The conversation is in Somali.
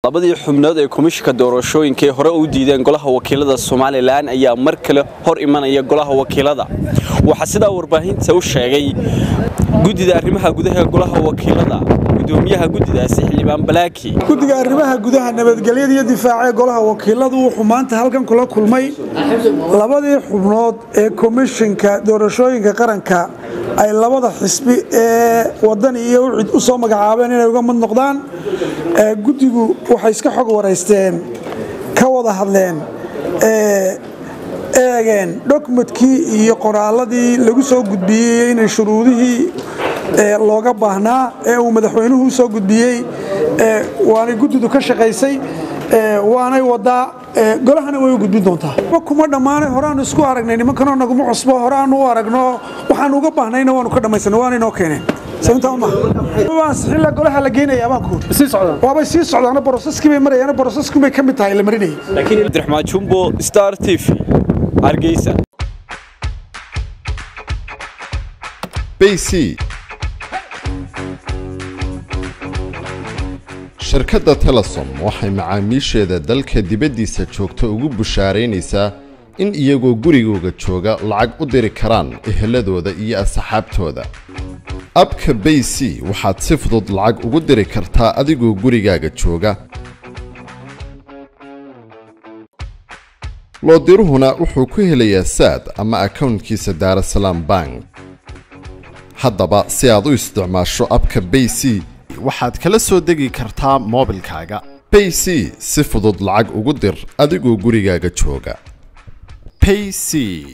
labadii xubnood ee komishanka doorashooyinka ee hore u diideen golaha wakiilada Soomaaliland ayaa mar kale hor imanaya golaha wakiilada waxa sida warbaahinta u sheegay guddiga arrimaha gudaha golaha wakiilada gudoomiyaha guddidaasi Xildhibaan Balaaki guddiga arrimaha gudaha nabadgelyada iyo difaaca golaha wakiiladu wuxuu maanta halkan kula kulmay labadii xubnood ee komishanka doorashooyinka qaranka ay labada xisbi ee wadan iyo cid u soo magacaabeen inay uga mid noqdaan guddigu waxay iska xog wareysteen ka wada hadleen eegeen documentkii iyo qoraaladii lagu soo gudbiyay in shuruudihii looga baahnaa ee uu madaxweynuhu soo gudbiyay waana guddidu ka shaqeysay waanay wada golahana way u gudbin doontaa kuma dhamaanay horaan isku aragnay nimankan nagu cusbo horaan u aragno waxaan uga baahnayna waanu ka dhamaysanay waan inoo keeneen sababta ma xilla golaha la geenayaa baan ku sii socdaan waaba sii socdaan processkii bay marayaan processkii bay kamid tahay la marinay laakiin Abdiraxmaan Jumbo Star TV Hargeysa BC shirkadda Telesom waxay macaamiisheeda dalka dibaddiisa joogta ugu bushaaraynaysaa in iyagoo gurigooda jooga lacag u diri karaan eheladooda iyo asxaabtooda abka BC waxaad si fudud lacag ugu diri kartaa adigoo gurigaaga jooga loo diruhuna wuxuu ku helayaa saad ama accountkiisa Daarasalaam Bank haddaba si aad u isticmaasho abka BC waxaad kala soo degi kartaa moobilkaaga BC si fudud lacag ugu dir adigoo gurigaaga jooga BC